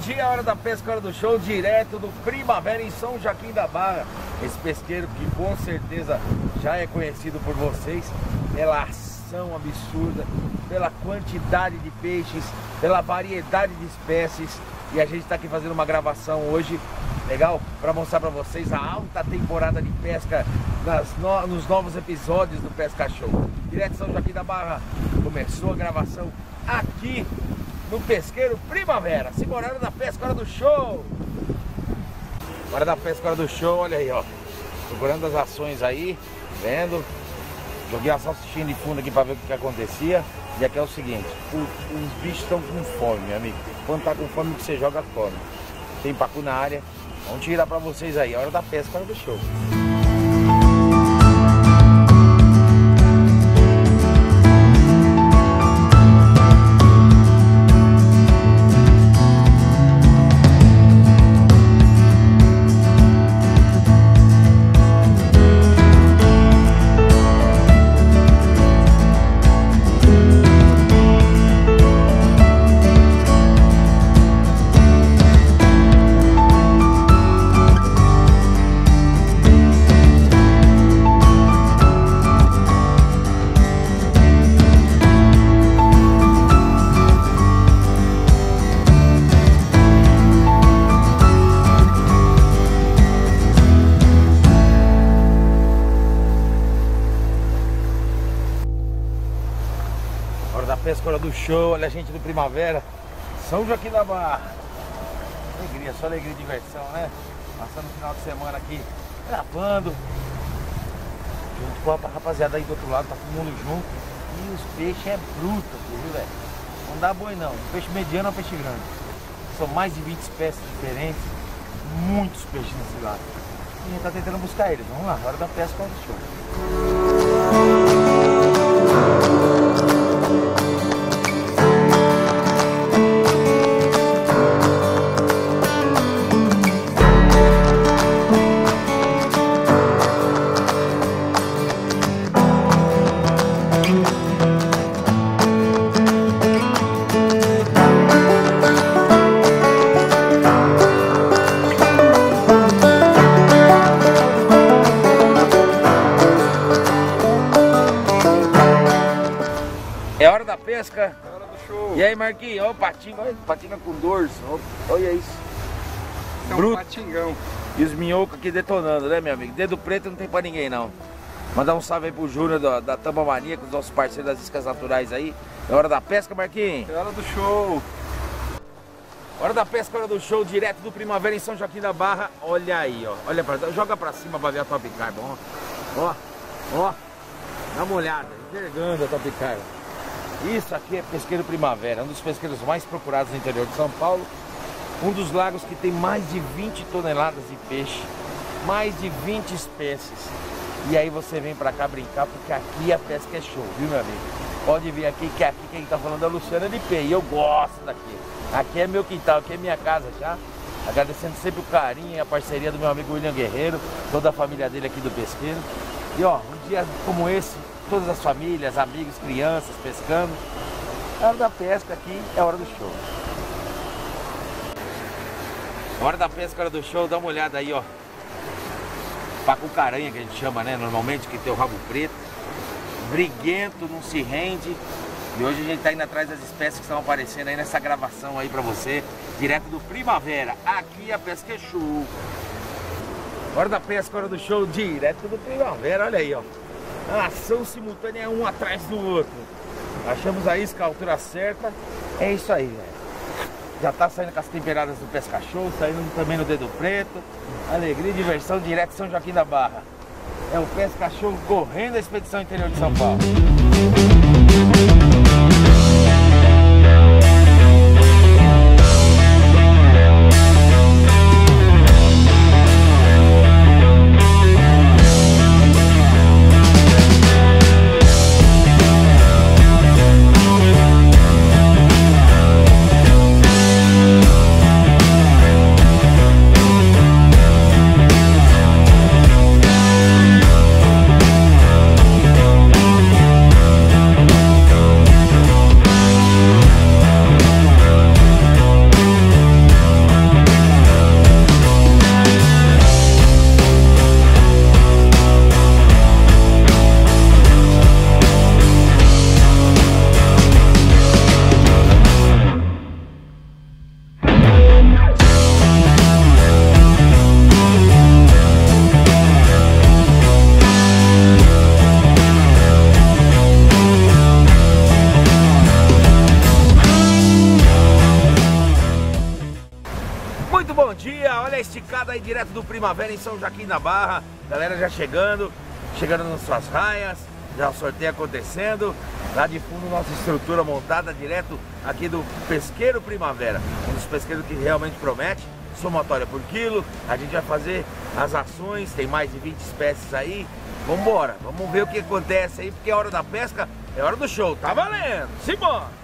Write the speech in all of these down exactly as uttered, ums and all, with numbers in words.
dia, hora da pesca, hora do show, direto do Primavera em São Joaquim da Barra. Esse pesqueiro que com certeza já é conhecido por vocês pela ação absurda, pela quantidade de peixes, pela variedade de espécies. E a gente está aqui fazendo uma gravação hoje, legal, para mostrar para vocês a alta temporada de pesca nas no, nos novos episódios do Pesca Show. Direto de São Joaquim da Barra, começou a gravação aqui no Pesqueiro Primavera. Simbora, hora da pesca, hora do show. Hora da pesca, hora do show, olha aí, ó. Procurando as ações aí, vendo. Joguei a salsichinha de fundo aqui para ver o que, que acontecia. E aqui é o seguinte, o, os bichos estão com fome, meu amigo. Quando tá com fome, que você joga, come. Tem pacu na área. Vamos tirar para vocês aí, hora da pesca, hora do show. Da pesca, hora do show, olha a gente do Primavera, São Joaquim da Barra. Alegria, só alegria e diversão, né? Passando o final de semana aqui, gravando junto com a rapaziada aí do outro lado, tá todo mundo junto. E os peixes é bruto aqui, viu, velho? Não dá boi não, peixe mediano é um peixe grande. São mais de vinte espécies diferentes, muitos peixes nesse lado. E a gente tá tentando buscar eles. Vamos lá, hora da pesca, hora do show. É hora da pesca. É hora do show. E aí, Marquinhos, olha o patinho, olha, patinga com dorso, olha isso. É um bruto. patingão. E os minhocos aqui detonando, né, meu amigo? Dedo preto não tem pra ninguém, não. Mandar um salve aí pro Júnior da, da Tamba Mania, com os nossos parceiros das iscas naturais aí. É hora da pesca, Marquinhos. É hora do show. Hora da pesca, hora do show, direto do Primavera em São Joaquim da Barra. Olha aí, ó. Olha pra, joga pra cima pra ver a Top Carbo, ó. Ó, ó. Dá uma olhada, enxergando a Top Carbo. Isso aqui é Pesqueiro Primavera, um dos pesqueiros mais procurados no interior de São Paulo. Um dos lagos que tem mais de vinte toneladas de peixe, mais de vinte espécies. E aí você vem pra cá brincar, porque aqui a pesca é show, viu, meu amigo? Pode vir aqui, que aqui quem tá falando é a Luciana de P, e eu gosto daqui. Aqui é meu quintal, aqui é minha casa já. Agradecendo sempre o carinho e a parceria do meu amigo William Guerreiro, toda a família dele aqui do pesqueiro. E ó, um dia como esse, todas as famílias, amigos, crianças pescando. É hora da pesca aqui, é hora do show. Hora da pesca, hora do show, dá uma olhada aí, ó. Pacu caranha, que a gente chama, né? Normalmente, que tem o rabo preto. Briguento, não se rende. E hoje a gente tá indo atrás das espécies que estão aparecendo aí nessa gravação aí pra você. Direto do Primavera. Aqui a pesca é show. Hora da pesca, hora do show, direto do Primavera, olha aí, ó. A ação simultânea, um atrás do outro. Achamos a isca, a altura certa. É isso aí, velho. Já tá saindo com as temperadas do Pesca Show, saindo também no Dedo Preto. Alegria e diversão, direto de São Joaquim da Barra. É o Pesca Show correndo a expedição interior de São Paulo. Muito bom dia, olha a esticada aí direto do Primavera em São Joaquim da Barra. Galera já chegando, chegando nas suas raias, já o sorteio acontecendo. Lá de fundo nossa estrutura montada direto aqui do Pesqueiro Primavera. Um dos pesqueiros que realmente promete, somatória por quilo. A gente vai fazer as ações, tem mais de vinte espécies aí. Vambora, vamos ver o que acontece aí, porque é hora da pesca, é hora do show, tá valendo, simbora!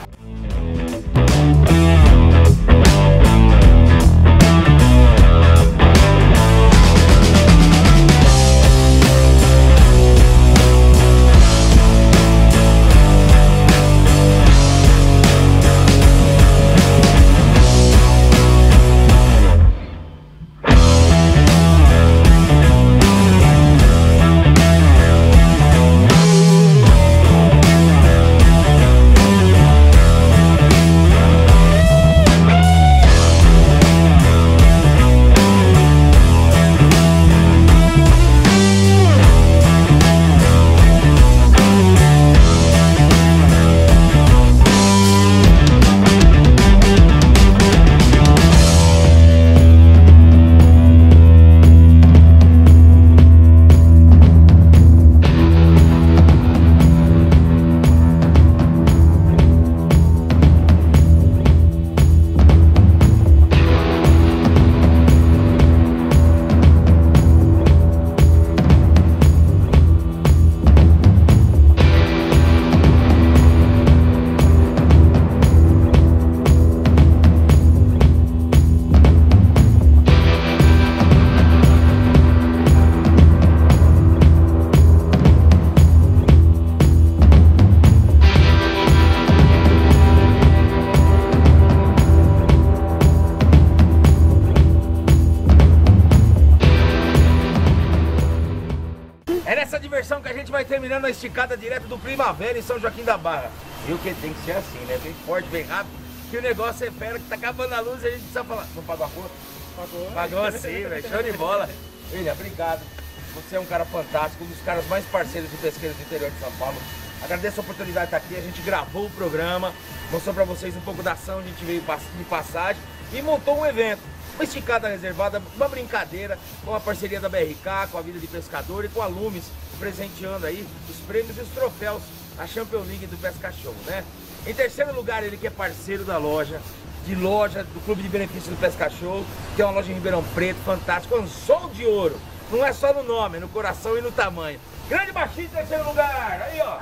É nessa diversão que a gente vai terminando a esticada direto do Primavera em São Joaquim da Barra. E o que tem que ser assim, né? Bem forte, bem rápido, que o negócio é fera, que tá acabando a luz e a gente precisa falar. Não pagou a conta? Pagou. Pagou sim, velho. Show de bola. William, obrigado. Você é um cara fantástico, um dos caras mais parceiros de pesqueiros do interior de São Paulo. Agradeço a oportunidade de estar aqui. A gente gravou o programa, mostrou pra vocês um pouco da ação, a gente veio de passagem e montou um evento. Uma esticada reservada, uma brincadeira com a parceria da B R K, com a Vida de Pescador e com a Lumes, presenteando aí os prêmios e os troféus da Champions League do Pesca Show, né? Em terceiro lugar, ele que é parceiro da loja, de loja do Clube de Benefícios do Pesca Show, que é uma loja em Ribeirão Preto, fantástica, Anzol de Ouro. Não é só no nome, é no coração e no tamanho. Grande Baixinho em terceiro lugar, aí ó.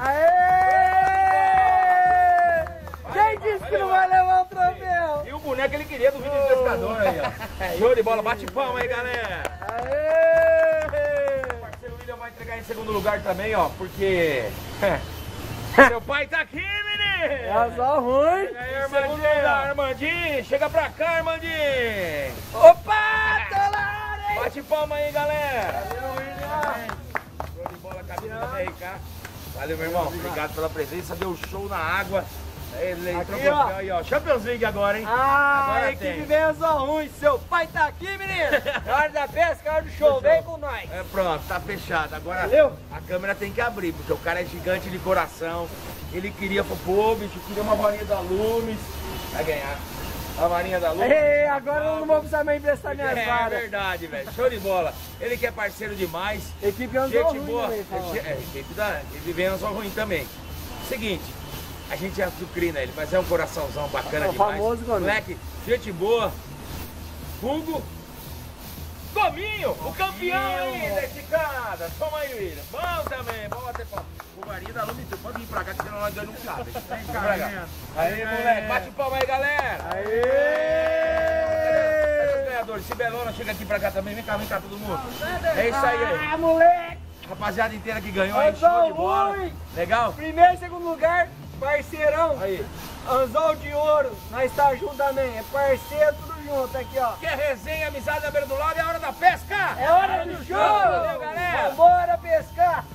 Aê! Quem disse que não vai levar o troféu? E o boneco ele queria do vídeo de pescador aí, ó. Show de bola, bate palma aí, galera. Aê! O parceiro William vai entregar em segundo lugar também, ó, porque... seu pai tá aqui, menino! É só ruim. Chega aí, Armandinho, Armandinho, chega pra cá, Armandinho. Opa, tô lá, hein? Bate palma aí, galera. Valeu, William. Show de bola, cabine da B R K. Valeu, meu irmão. Obrigado pela presença. Deu show na água. Ele Aqui, trocou ó. aí, ó. Champions League agora, hein? Ah, Agora a equipe tem. veio só ruim. Seu pai tá aqui, menino. Na hora da pesca, na hora do show. Vem com nós. É, pronto, tá fechado. Agora Valeu. a câmera tem que abrir, porque o cara é gigante de coração. Ele queria, pô, bicho, queria uma varinha da Lumes. Vai ganhar. A varinha da Lumes. Ei, agora eu não vou precisar mais emprestar minhas É, varas. verdade, velho. Show de bola. Ele que é parceiro demais. Equipe Anzol Gente ruim boa. também, fala. É, equipe da equipe vem Anzol ruim também. Seguinte, a gente azucrina ele, mas é um coraçãozão bacana É o demais. famoso goleiro. Moleque, gente boa. Hugo. Gominho, o campeão aí da esticada. Toma aí, William. Bom também, bom bater palma. O varinho da Lume, pode vir pra cá que senão nós dois não cabe. Vem cá, pra cá. Aí, moleque, bate palma aí, galera. Aê! Cadê os ganhadores? Cibelona chega aqui pra cá também. Vem cá, vem cá, todo mundo. É isso aí, aí. Ah, moleque! Rapaziada inteira que ganhou aí, show Anzol de bola. ruim. Legal? Primeiro e segundo lugar, parceirão. Aí. Anzol de Ouro, nós tá junto também. É parceiro, tudo junto aqui, ó. Que é resenha, amizade na beira do lado, é a hora da pesca! É hora do show! Valeu, galera! Vambora pescar!